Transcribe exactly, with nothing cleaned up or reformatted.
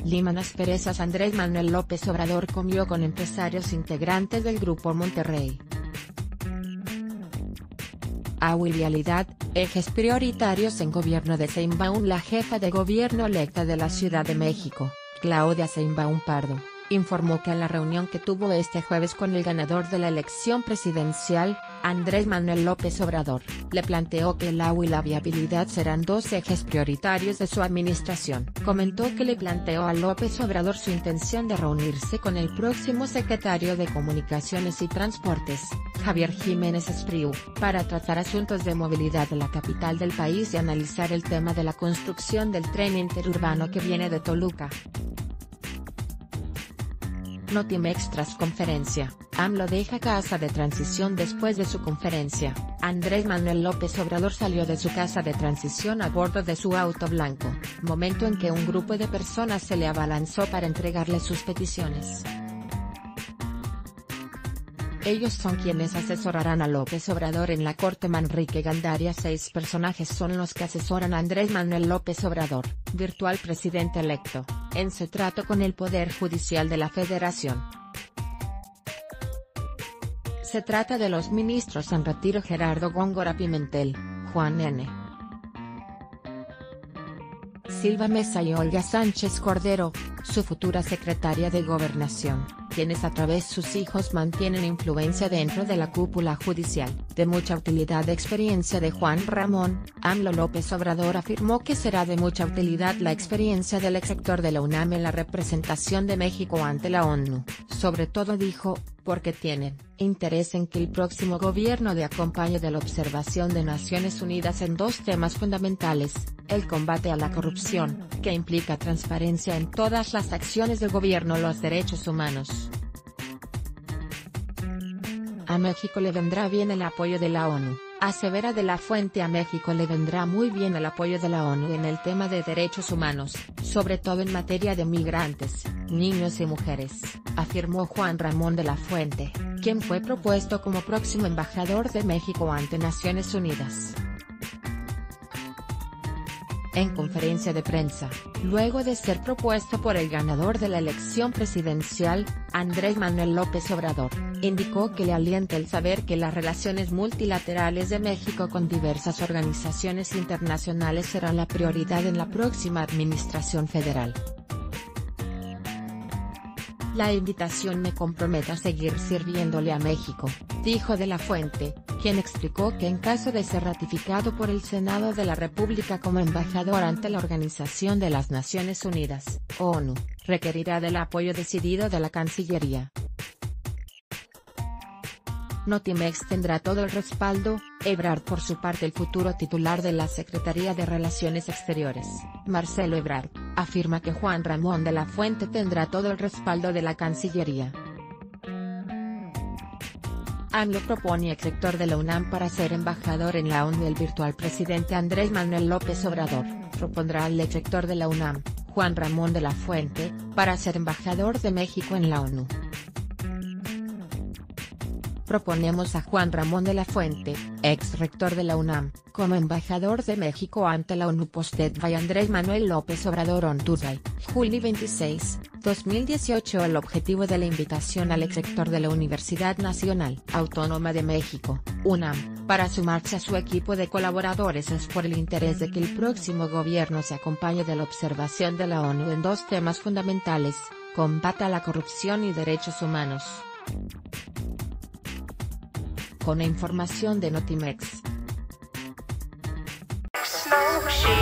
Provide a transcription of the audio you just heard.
Liman asperezas. Andrés Manuel López Obrador comió con empresarios integrantes del Grupo Monterrey. Vialidad, ejes prioritarios en gobierno de Sheinbaum. La jefa de gobierno electa de la Ciudad de México, Claudia Sheinbaum Pardo, informó que en la reunión que tuvo este jueves con el ganador de la elección presidencial, Andrés Manuel López Obrador, le planteó que el agua y la viabilidad serán dos ejes prioritarios de su administración. Comentó que le planteó a López Obrador su intención de reunirse con el próximo secretario de Comunicaciones y Transportes, Javier Jiménez Espriu, para tratar asuntos de movilidad de la capital del país y analizar el tema de la construcción del tren interurbano que viene de Toluca. Notimex. Tras conferencia, AMLO deja casa de transición. Después de su conferencia, Andrés Manuel López Obrador salió de su casa de transición a bordo de su auto blanco, momento en que un grupo de personas se le abalanzó para entregarle sus peticiones. Ellos son quienes asesorarán a López Obrador en la corte. Manrique Gandaria. Seis personajes son los que asesoran a Andrés Manuel López Obrador, virtual presidente electo, en su trato con el Poder Judicial de la Federación. Se trata de los ministros en retiro Gerardo Góngora Pimentel, Juan N. Silva Mesa y Olga Sánchez Cordero, su futura secretaria de Gobernación, quienes a través de sus hijos mantienen influencia dentro de la cúpula judicial. De mucha utilidad. Experiencia de Juan Ramón. AMLO. López Obrador afirmó que será de mucha utilidad la experiencia del exrector de la UNAM en la representación de México ante la ONU, sobre todo dijo, porque tienen interés en que el próximo gobierno de acompañe de la observación de Naciones Unidas en dos temas fundamentales: el combate a la corrupción, que implica transparencia en todas las acciones del gobierno, los derechos humanos. A México le vendrá bien el apoyo de la ONU, asevera De la Fuente. A México le vendrá muy bien el apoyo de la ONU en el tema de derechos humanos, sobre todo en materia de migrantes, niños y mujeres, afirmó Juan Ramón De la Fuente, quien fue propuesto como próximo embajador de México ante Naciones Unidas. En conferencia de prensa, luego de ser propuesto por el ganador de la elección presidencial, Andrés Manuel López Obrador, indicó que le alienta el saber que las relaciones multilaterales de México con diversas organizaciones internacionales serán la prioridad en la próxima administración federal. La invitación me compromete a seguir sirviéndole a México, dijo De la Fuente, quien explicó que en caso de ser ratificado por el Senado de la República como embajador ante la Organización de las Naciones Unidas, ONU, requerirá del apoyo decidido de la Cancillería. Notimex. Tendrá todo el respaldo. Ebrard. Por su parte, el futuro titular de la Secretaría de Relaciones Exteriores, Marcelo Ebrard, afirma que Juan Ramón De la Fuente tendrá todo el respaldo de la Cancillería. AMLO propone exrector de la UNAM para ser embajador en la ONU. El virtual presidente Andrés Manuel López Obrador propondrá al exrector de la UNAM, Juan Ramón De la Fuente, para ser embajador de México en la ONU. Proponemos a Juan Ramón De la Fuente, ex rector de la UNAM, como embajador de México ante la ONU. Posted by Andrés Manuel López Obrador on Tuesday, julio veintiséis, dos mil dieciocho. El objetivo de la invitación al ex rector de la Universidad Nacional Autónoma de México, UNAM, para sumarse a su equipo de colaboradores es por el interés de que el próximo gobierno se acompañe de la observación de la ONU en dos temas fundamentales: combate a la corrupción y derechos humanos. Con información de Notimex.